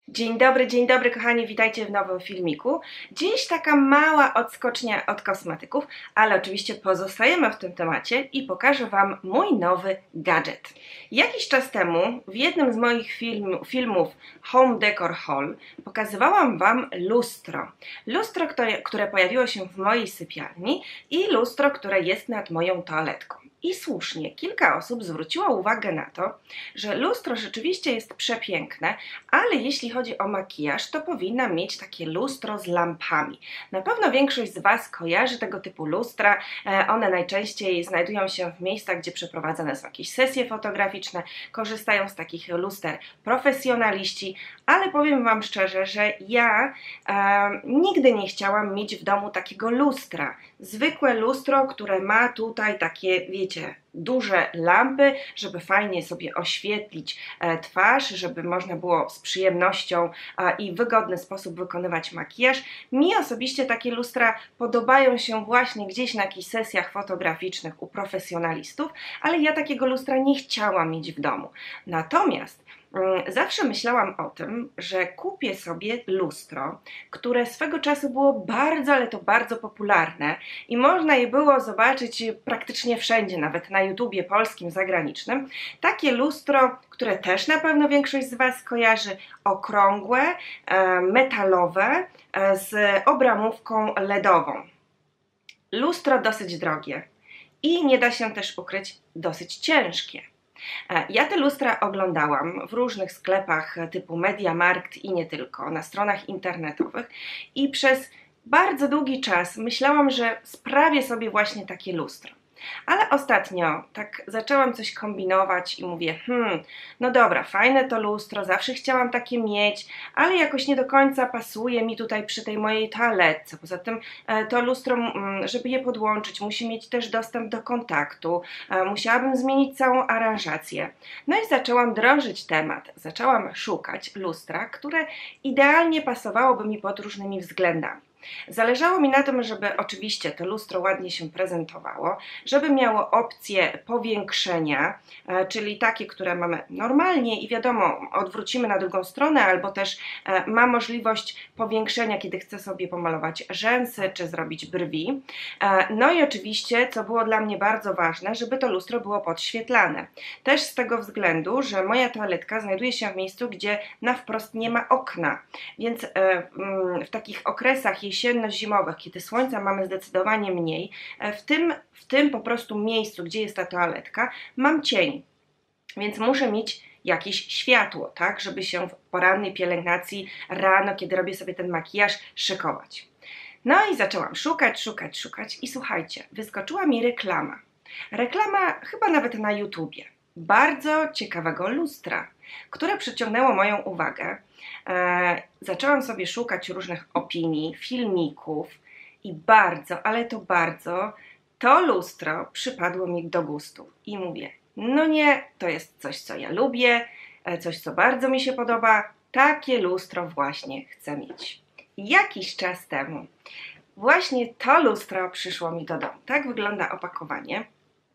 Dzień dobry kochani, witajcie w nowym filmiku. Dziś taka mała odskocznia od kosmetyków, ale oczywiście pozostajemy w tym temacie i pokażę Wam mój nowy gadżet. Jakiś czas temu w jednym z moich filmów Home Decor Haul pokazywałam Wam lustro. Lustro, które pojawiło się w mojej sypialni i lustro, które jest nad moją toaletką. I słusznie, kilka osób zwróciło uwagę na to, że lustro rzeczywiście jest przepiękne, ale jeśli chodzi o makijaż, to powinna mieć takie lustro z lampami. Na pewno większość z Was kojarzy tego typu lustra. One najczęściej znajdują się w miejscach, gdzie przeprowadzane są jakieś sesje fotograficzne, korzystają z takich luster profesjonaliści, ale powiem Wam szczerze, że ja nigdy nie chciałam mieć w domu takiego lustra. Zwykłe lustro, które ma tutaj takie, wiecie, duże lampy, żeby fajnie sobie oświetlić twarz, żeby można było z przyjemnością i w wygodny sposób wykonywać makijaż. Mi osobiście takie lustra podobają się właśnie gdzieś na jakichś sesjach fotograficznych u profesjonalistów, ale ja takiego lustra nie chciałam mieć w domu. Natomiast zawsze myślałam o tym, że kupię sobie lustro, które swego czasu było bardzo, ale to bardzo popularne i można je było zobaczyć praktycznie wszędzie, nawet na YouTubie polskim, zagranicznym. Takie lustro, które też na pewno większość z Was kojarzy, okrągłe, metalowe, z obramówką LEDową. Lustro dosyć drogie i nie da się też ukryć, dosyć ciężkie. Ja te lustra oglądałam w różnych sklepach typu MediaMarkt i nie tylko, na stronach internetowych i przez bardzo długi czas myślałam, że sprawię sobie właśnie takie lustro. Ale ostatnio tak zaczęłam coś kombinować i mówię, no dobra, fajne to lustro, zawsze chciałam takie mieć, ale jakoś nie do końca pasuje mi tutaj przy tej mojej toaletce. Poza tym to lustro, żeby je podłączyć, musi mieć też dostęp do kontaktu, musiałabym zmienić całą aranżację. No i zaczęłam drążyć temat, zaczęłam szukać lustra, które idealnie pasowałoby mi pod różnymi względami. Zależało mi na tym, żeby oczywiście to lustro ładnie się prezentowało, żeby miało opcję powiększenia, czyli takie, które mamy normalnie i wiadomo, odwrócimy na drugą stronę, albo też ma możliwość powiększenia, kiedy chcę sobie pomalować rzęsy czy zrobić brwi. No i oczywiście, co było dla mnie bardzo ważne, żeby to lustro było podświetlane. Też z tego względu, że moja toaletka znajduje się w miejscu, gdzie na wprost nie ma okna, więc w takich okresach jesienno-zimowych, kiedy słońca mamy zdecydowanie mniej, w tym po prostu miejscu, gdzie jest ta toaletka, mam cień, więc muszę mieć jakieś światło, tak, żeby się w porannej pielęgnacji rano, kiedy robię sobie ten makijaż, szykować. No i zaczęłam szukać i słuchajcie, wyskoczyła mi reklama. Reklama chyba nawet na YouTubie. Bardzo ciekawego lustra, które przyciągnęło moją uwagę. Zaczęłam sobie szukać różnych opinii, filmików i bardzo, ale to bardzo, to lustro przypadło mi do gustu. I mówię, no nie, to jest coś, co ja lubię, coś, co bardzo mi się podoba, takie lustro właśnie chcę mieć. Jakiś czas temu właśnie to lustro przyszło mi do domu. Tak wygląda opakowanie,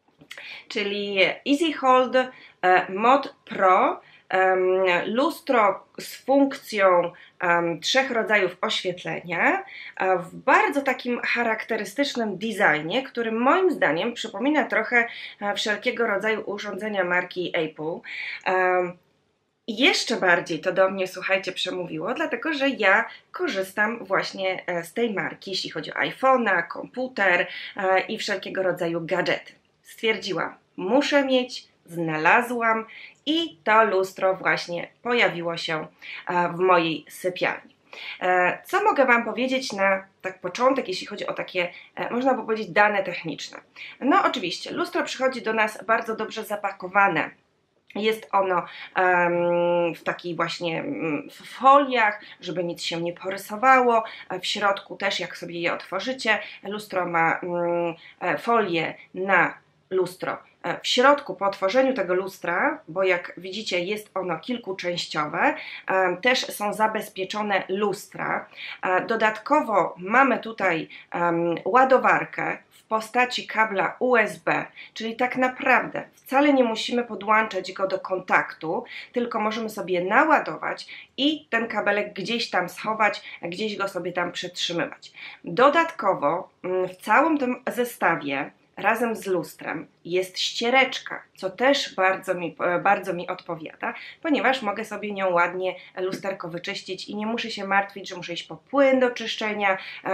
czyli Easy Hold Mod Pro, lustro z funkcją 3 rodzajów oświetlenia w bardzo takim charakterystycznym designie, który moim zdaniem przypomina trochę wszelkiego rodzaju urządzenia marki Apple. I jeszcze bardziej to do mnie, słuchajcie, przemówiło, dlatego że ja korzystam właśnie z tej marki, jeśli chodzi o iPhone'a, komputer i wszelkiego rodzaju gadżety. Stwierdziłam, muszę mieć, znalazłam i to lustro właśnie pojawiło się w mojej sypialni. Co mogę Wam powiedzieć na tak początek, jeśli chodzi o takie, można by powiedzieć, dane techniczne? No oczywiście, lustro przychodzi do nas bardzo dobrze zapakowane. Jest ono w takich właśnie foliach, żeby nic się nie porysowało. W środku też, jak sobie je otworzycie, lustro ma folię na lustro. W środku, po otworzeniu tego lustra, bo jak widzicie jest ono kilkuczęściowe, też są zabezpieczone lustra. Dodatkowo mamy tutaj ładowarkę w postaci kabla USB, czyli tak naprawdę wcale nie musimy podłączać go do kontaktu, tylko możemy sobie naładować i ten kabelek gdzieś tam schować, gdzieś go sobie tam przytrzymywać. Dodatkowo w całym tym zestawie razem z lustrem jest ściereczka, co też bardzo mi odpowiada, ponieważ mogę sobie nią ładnie lusterko wyczyścić i nie muszę się martwić, że muszę iść po płyn do czyszczenia,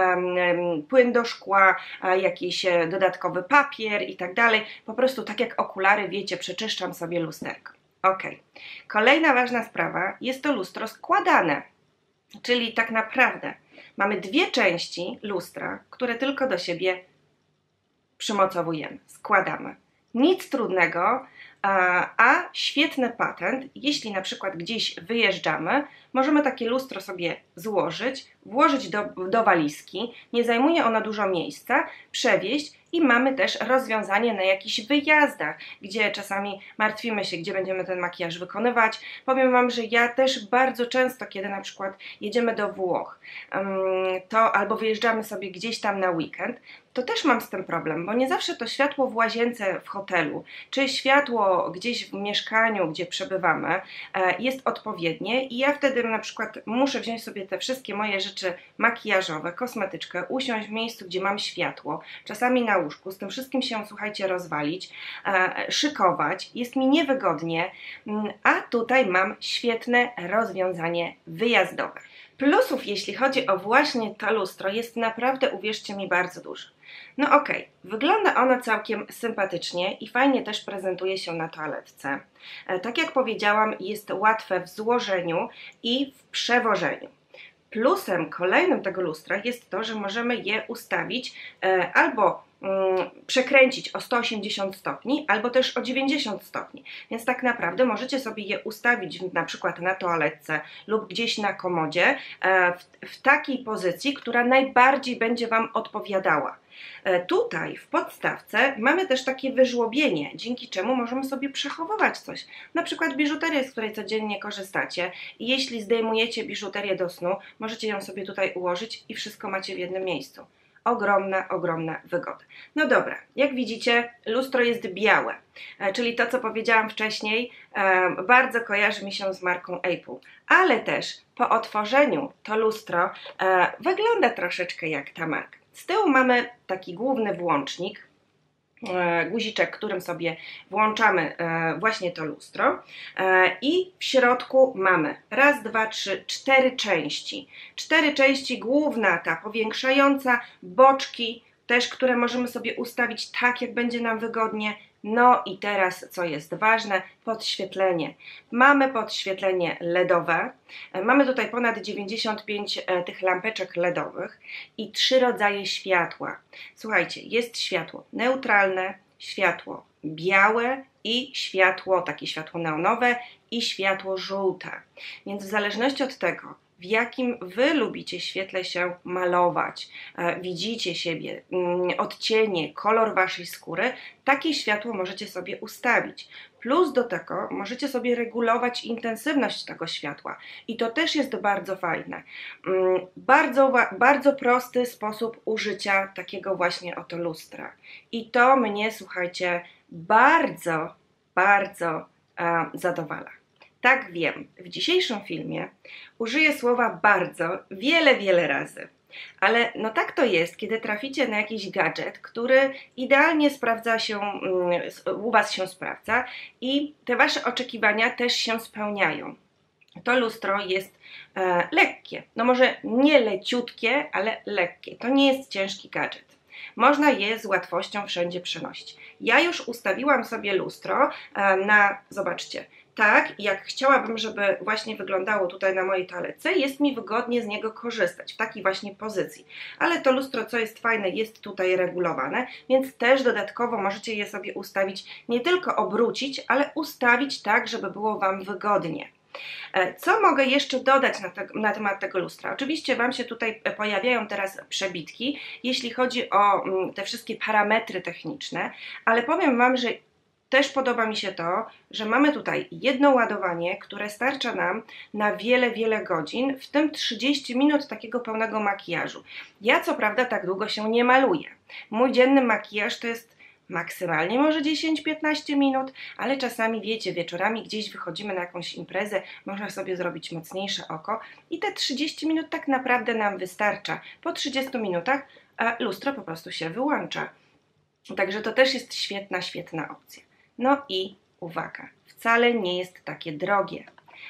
płyn do szkła, jakiś dodatkowy papier i tak dalej. Po prostu tak jak okulary, wiecie, przeczyszczam sobie lusterko. Ok. Kolejna ważna sprawa, jest to lustro składane, czyli tak naprawdę mamy dwie części lustra, które tylko do siebie przymocowujemy, składamy. Nic trudnego, a świetny patent, jeśli na przykład gdzieś wyjeżdżamy, możemy takie lustro sobie złożyć, włożyć do walizki, nie zajmuje ona dużo miejsca, przewieźć i mamy też rozwiązanie na jakichś wyjazdach, gdzie czasami martwimy się, gdzie będziemy ten makijaż wykonywać. Powiem Wam, że ja też bardzo często, kiedy na przykład jedziemy do Włoch, albo wyjeżdżamy sobie gdzieś tam na weekend, to też mam z tym problem, bo nie zawsze to światło w łazience w hotelu, czy światło gdzieś w mieszkaniu, gdzie przebywamy, jest odpowiednie i ja wtedy na przykład muszę wziąć sobie te wszystkie moje rzeczy makijażowe, kosmetyczkę, usiąść w miejscu, gdzie mam światło, czasami na łóżku, z tym wszystkim się, słuchajcie, rozwalić, szykować, jest mi niewygodnie, a tutaj mam świetne rozwiązanie wyjazdowe. Plusów, jeśli chodzi o właśnie to lustro, jest naprawdę, uwierzcie mi, bardzo dużo. No okej, wygląda ono całkiem sympatycznie i fajnie też prezentuje się na toaletce. Tak jak powiedziałam, jest łatwe w złożeniu i w przewożeniu. Plusem kolejnym tego lustra jest to, że możemy je ustawić albo przekręcić o 180 stopni, albo też o 90 stopni. Więc tak naprawdę możecie sobie je ustawić na przykład na toaletce lub gdzieś na komodzie w takiej pozycji, która najbardziej będzie Wam odpowiadała. Tutaj w podstawce mamy też takie wyżłobienie, dzięki czemu możemy sobie przechowywać coś, na przykład biżuterię, z której codziennie korzystacie i jeśli zdejmujecie biżuterię do snu, możecie ją sobie tutaj ułożyć i wszystko macie w jednym miejscu. Ogromna wygoda. No dobra, jak widzicie, lustro jest białe, czyli to, co powiedziałam wcześniej, bardzo kojarzy mi się z marką Apple, ale też po otworzeniu to lustro wygląda troszeczkę jak ta marka. Z tyłu mamy taki główny włącznik, guziczek, którym sobie włączamy właśnie to lustro i w środku mamy raz, dwa, trzy, cztery części. Cztery części, główna ta powiększająca, boczki też, które możemy sobie ustawić tak, jak będzie nam wygodnie. No i teraz, co jest ważne, podświetlenie. Mamy podświetlenie LEDowe, mamy tutaj ponad 95 tych lampeczek LEDowych i 3 rodzaje światła. Słuchajcie, jest światło neutralne, światło białe i światło, takie światło neonowe i światło żółte. Więc w zależności od tego, w jakim Wy lubicie świetle się malować, widzicie siebie, odcienie, kolor Waszej skóry, takie światło możecie sobie ustawić. Plus do tego możecie sobie regulować intensywność tego światła i to też jest bardzo fajne. Bardzo prosty sposób użycia takiego właśnie oto lustra. I to mnie, słuchajcie, bardzo zadowala. Tak, wiem, w dzisiejszym filmie użyję słowa bardzo wiele razy, ale no tak to jest, kiedy traficie na jakiś gadżet, który idealnie sprawdza się, u Was się sprawdza i te Wasze oczekiwania też się spełniają. To lustro jest lekkie, no może nie leciutkie, ale lekkie, to nie jest ciężki gadżet. Można je z łatwością wszędzie przenosić. Ja już ustawiłam sobie lustro zobaczcie, tak jak chciałabym, żeby właśnie wyglądało tutaj na mojej toaletce, jest mi wygodnie z niego korzystać, w takiej właśnie pozycji. Ale to lustro, co jest fajne, jest tutaj regulowane, więc też dodatkowo możecie je sobie ustawić, nie tylko obrócić, ale ustawić tak, żeby było Wam wygodnie. Co mogę jeszcze dodać na temat tego lustra? Oczywiście Wam się tutaj pojawiają teraz przebitki, jeśli chodzi o te wszystkie parametry techniczne, ale powiem Wam, że też podoba mi się to, że mamy tutaj jedno ładowanie, które starcza nam na wiele, wiele godzin, w tym 30 minut takiego pełnego makijażu. Ja co prawda tak długo się nie maluję. Mój dzienny makijaż to jest maksymalnie może 10-15 minut, ale czasami wiecie, wieczorami gdzieś wychodzimy na jakąś imprezę, można sobie zrobić mocniejsze oko i te 30 minut tak naprawdę nam wystarcza. Po 30 minutach lustro po prostu się wyłącza. Także to też jest świetna, świetna opcja. No i uwaga, wcale nie jest takie drogie.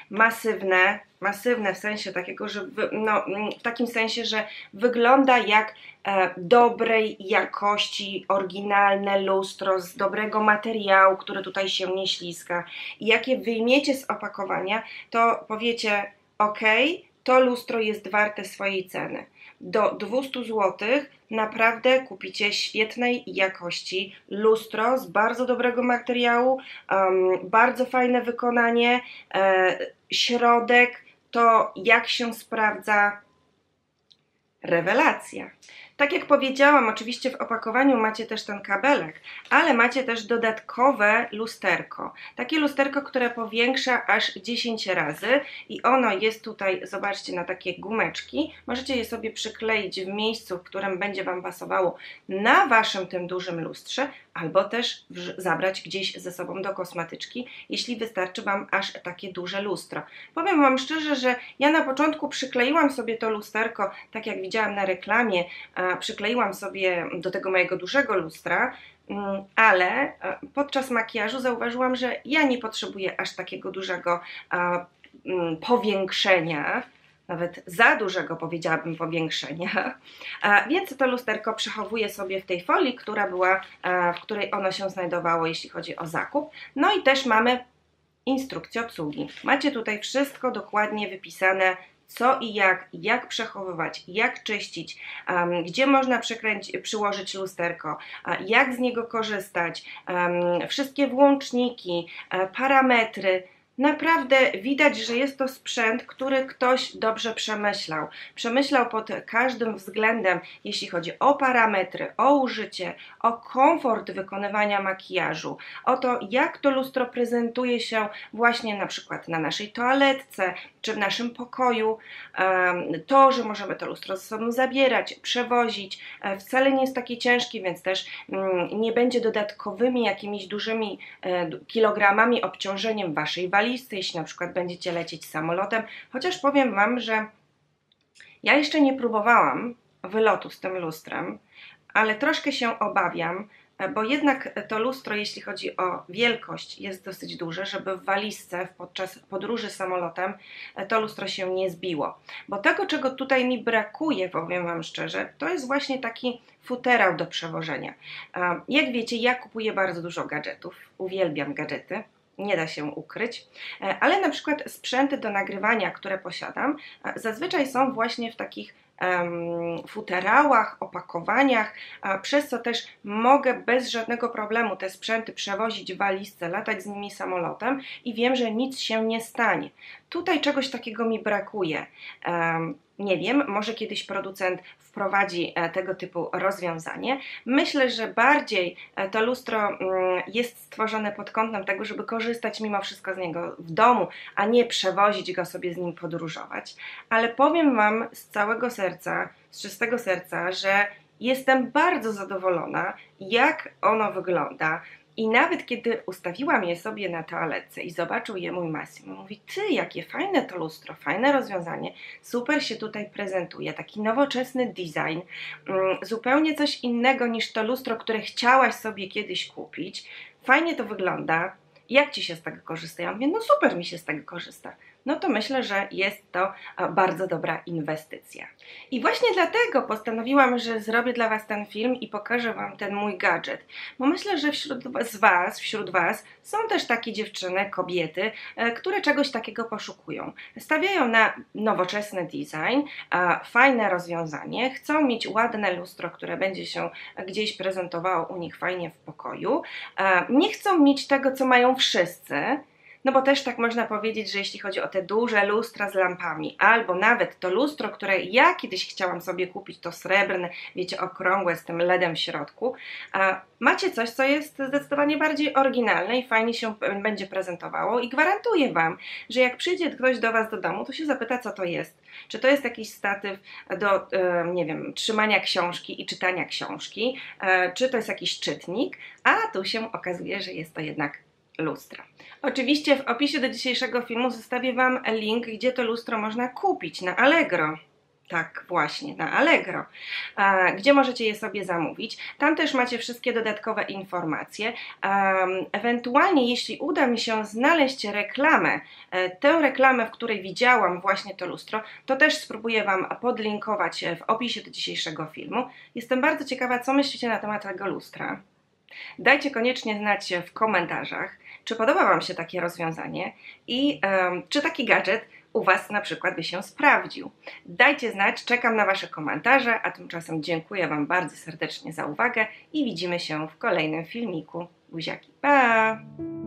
Masywne w sensie takiego, że w takim sensie, że wygląda jak dobrej jakości, oryginalne lustro z dobrego materiału, który tutaj się nie śliska. I jak je wyjmiecie z opakowania, to powiecie, ok, to lustro jest warte swojej ceny. Do 200 zł naprawdę kupicie świetnej jakości lustro z bardzo dobrego materiału, bardzo fajne wykonanie, środek, to jak się sprawdza, rewelacja. Tak jak powiedziałam, oczywiście w opakowaniu macie też ten kabelek, ale macie też dodatkowe lusterko. Takie lusterko, które powiększa aż 10 razy i ono jest tutaj, zobaczcie, na takie gumeczki. Możecie je sobie przykleić w miejscu, w którym będzie Wam pasowało na Waszym tym dużym lustrze, albo też zabrać gdzieś ze sobą do kosmetyczki, jeśli wystarczy Wam aż takie duże lustro. Powiem Wam szczerze, że ja na początku przykleiłam sobie to lusterko, tak jak widziałam na reklamie, przykleiłam sobie do tego mojego dużego lustra, ale podczas makijażu zauważyłam, że ja nie potrzebuję aż takiego dużego powiększenia, nawet za dużego powiedziałabym powiększenia, więc to lusterko przechowuję sobie w tej folii, która była, w której ono się znajdowało, jeśli chodzi o zakup. No i też mamy instrukcję obsługi. Macie tutaj wszystko dokładnie wypisane, co i jak przechowywać, jak czyścić, gdzie można przyłożyć lusterko, jak z niego korzystać, wszystkie włączniki, parametry. Naprawdę widać, że jest to sprzęt, który ktoś dobrze przemyślał. Przemyślał pod każdym względem, jeśli chodzi o parametry, o użycie, o komfort wykonywania makijażu, o to, jak to lustro prezentuje się właśnie na przykład na naszej toaletce, czy w naszym pokoju. To, że możemy to lustro ze sobą zabierać, przewozić, wcale nie jest takie ciężkie, więc też nie będzie dodatkowymi jakimiś dużymi kilogramami obciążeniem Waszej walizki, jeśli na przykład będziecie lecieć samolotem, chociaż powiem Wam, że ja jeszcze nie próbowałam wylotu z tym lustrem, ale troszkę się obawiam, bo jednak to lustro, jeśli chodzi o wielkość, jest dosyć duże, żeby w walizce podczas podróży samolotem to lustro się nie zbiło. Bo tego, czego tutaj mi brakuje, powiem Wam szczerze, to jest właśnie taki futerał do przewożenia. Jak wiecie, ja kupuję bardzo dużo gadżetów, uwielbiam gadżety. Nie da się ukryć, ale na przykład sprzęty do nagrywania, które posiadam, zazwyczaj są właśnie w takich futerałach, opakowaniach, przez co też mogę bez żadnego problemu te sprzęty przewozić w walizce, latać z nimi samolotem i wiem, że nic się nie stanie. Tutaj czegoś takiego mi brakuje. Nie wiem, może kiedyś producent wprowadzi tego typu rozwiązanie. Myślę, że bardziej to lustro jest stworzone pod kątem tego, żeby korzystać mimo wszystko z niego w domu, a nie przewozić go sobie z nim podróżować. Ale powiem Wam z całego serca, z czystego serca, że jestem bardzo zadowolona, jak ono wygląda. I nawet kiedy ustawiłam je sobie na toaletce i zobaczył je mój Massimo, mówi: ty, jakie fajne to lustro, fajne rozwiązanie, super się tutaj prezentuje, taki nowoczesny design, zupełnie coś innego niż to lustro, które chciałaś sobie kiedyś kupić, fajnie to wygląda, jak Ci się z tego korzysta? Ja mówię, no super mi się z tego korzysta. No to myślę, że jest to bardzo dobra inwestycja. I właśnie dlatego postanowiłam, że zrobię dla Was ten film i pokażę Wam ten mój gadżet. Bo myślę, że wśród Was są też takie dziewczyny, kobiety, które czegoś takiego poszukują. Stawiają na nowoczesny design, fajne rozwiązanie, chcą mieć ładne lustro, które będzie się gdzieś prezentowało u nich fajnie w pokoju. Nie chcą mieć tego, co mają wszyscy. No bo też tak można powiedzieć, że jeśli chodzi o te duże lustra z lampami, albo nawet to lustro, które ja kiedyś chciałam sobie kupić, to srebrne, wiecie, okrągłe z tym LEDem w środku, macie coś, co jest zdecydowanie bardziej oryginalne i fajnie się będzie prezentowało i gwarantuję Wam, że jak przyjdzie ktoś do Was do domu, to się zapyta, co to jest. Czy to jest jakiś statyw do, nie wiem, trzymania książki i czytania książki, czy to jest jakiś czytnik, a tu się okazuje, że jest to jednak lustro. Oczywiście w opisie do dzisiejszego filmu zostawię Wam link, gdzie to lustro można kupić na Allegro. Tak, właśnie, na Allegro, gdzie możecie je sobie zamówić. Tam też macie wszystkie dodatkowe informacje. Ewentualnie, jeśli uda mi się znaleźć reklamę, tę reklamę, w której widziałam właśnie to lustro, to też spróbuję Wam podlinkować w opisie do dzisiejszego filmu. Jestem bardzo ciekawa, co myślicie na temat tego lustra. Dajcie koniecznie znać w komentarzach, czy podoba Wam się takie rozwiązanie i czy taki gadżet u Was na przykład by się sprawdził. Dajcie znać, czekam na Wasze komentarze, a tymczasem dziękuję Wam bardzo serdecznie za uwagę i widzimy się w kolejnym filmiku. Buziaki, pa!